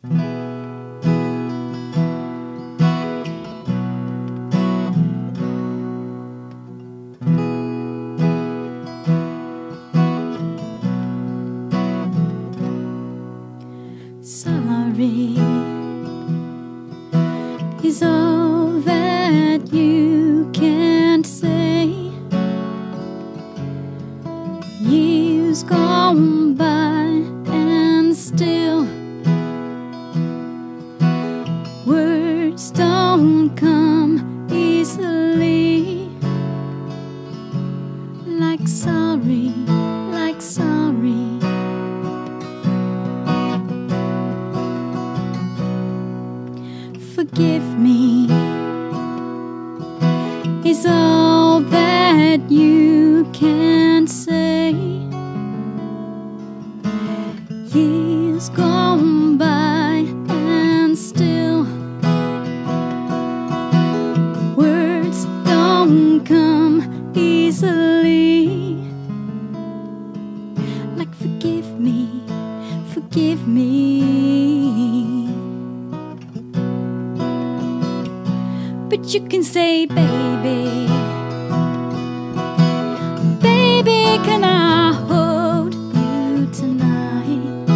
Sorry is all that you can't say. Years gone by and still words don't come easily. Like sorry, like sorry. Forgive me is all that you can say. Years gone by and still words don't come easily. Like forgive me, forgive me. But you can say, baby, baby, can I hold you tonight?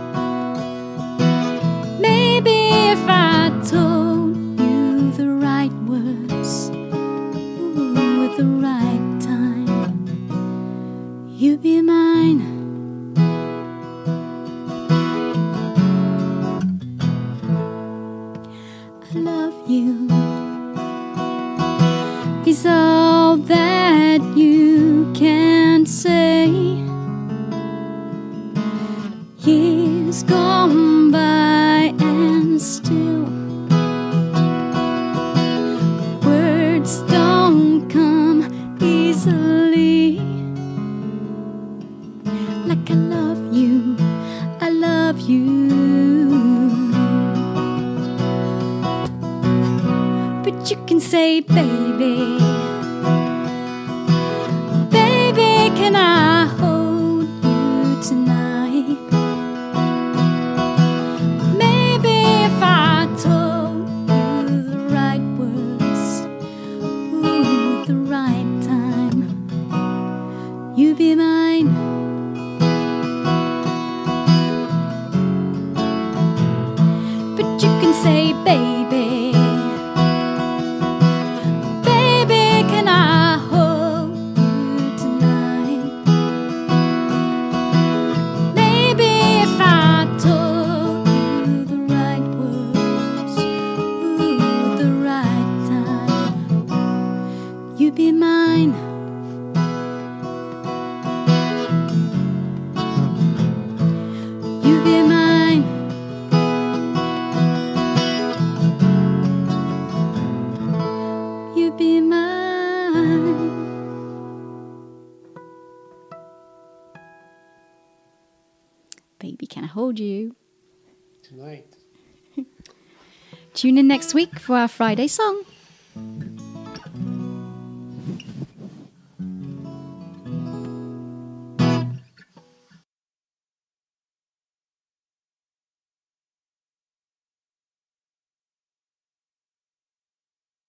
Maybe if I told you the right words, ooh, at the right time, you'd be mine. I love you is all that you can say. Years gone by and still words don't come easily. Like I love you, I love you. But you can say, baby, baby, can I hold you tonight? Maybe if I told you the right words, ooh, at the right time, you'd be mine. But you can say, baby, baby, can I hold you tonight? Maybe if I told you the right words, ooh, at the right time, you'd be mine. You'd be mine. You'd be mine. Baby, can I hold you Tonight. tune in next week for our Friday song.